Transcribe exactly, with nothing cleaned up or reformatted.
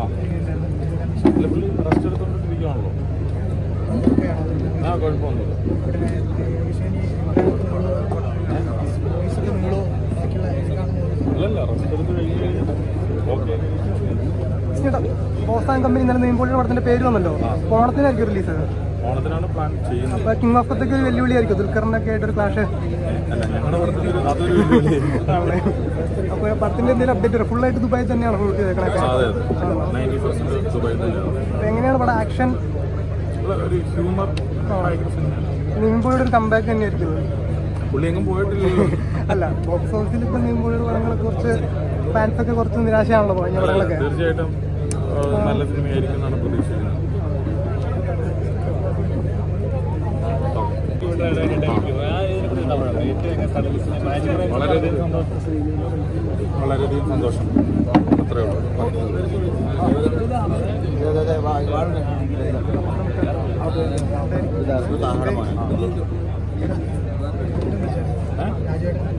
പുള്ളി റെസ്റ്റ് എടുത്തോണ്ടിരിക്കുകയാണല്ലോ. ആ കുഴപ്പമൊന്നുമില്ല. അല്ലല്ല റെസ്റ്റ് എടുത്ത് കഴിഞ്ഞ് ഓക്കെ. ബോസ് ആൻഡ് കമ്പനി ഇന്നലെ നെയ്മ്പോളിയുടെ പടത്തിന്റെ പേര് വന്നല്ലോ, ഓണത്തിനായിരിക്കും റിലീസ്. ഓണത്തിനാണ് പ്ലാൻ ചെയ്യുന്നത്. അപ്പൊ കിങ് ഓഫ് കഥയ്ക്ക് ഒരു വെല്ലുവിളി ആയിരിക്കും ദുൽഖറിന്റെ ഒക്കെ ആയിട്ടൊരു ക്ലാഷ്. അല്ല ഞങ്ങളുടെ പടത്തിന് അതൊരു വെല്ലുവിളിയായിരിക്കും. അപ്പൊ പടത്തിന്റെ എന്തെങ്കിലും അപ്ഡേറ്റ് ഫുൾ ആയിട്ട് ദുബായിൽ തന്നെയാണ് ഷൂട്ട് ചെയ്തേക്കണേ. എങ്ങനെയാണ് പടം? ആക്ഷൻ, ഒരു ഹ്യൂമർ, നെയ്മ്പോളിയുടെ ഒരു കമ്പാക്ക് തന്നെയായിരിക്കും. പുള്ളി എങ്ങും പോയിട്ടില്ലല്ലോ. അല്ല ബോക്സ് ഓഫീസിൽ ഇപ്പൊ നെയ്മ്പോളിയുടെ പടങ്ങളൊക്കെ കുറച്ച് ഫാൻസൊക്കെ കുറച്ച് നിരാശയാണല്ലോ പറഞ്ഞ പടങ്ങളൊക്കെ. തീർച്ചയായിട്ടും നല്ല സിനിമയായിരിക്കും എന്നാണ് പ്രതീക്ഷിക്കുന്നത്. വളരെയധികം വളരെയധികം സന്തോഷം. അത്രയേ ഉള്ളൂ.